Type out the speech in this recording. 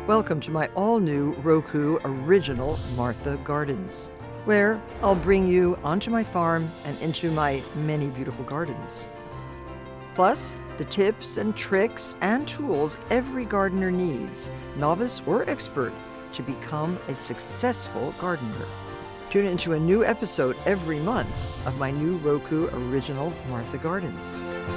Welcome to my all-new Roku Original Martha Gardens, where I'll bring you onto my farm and into my many beautiful gardens. Plus, the tips and tricks and tools every gardener needs, novice or expert, to become a successful gardener. Tune into a new episode every month of my new Roku Original Martha Gardens.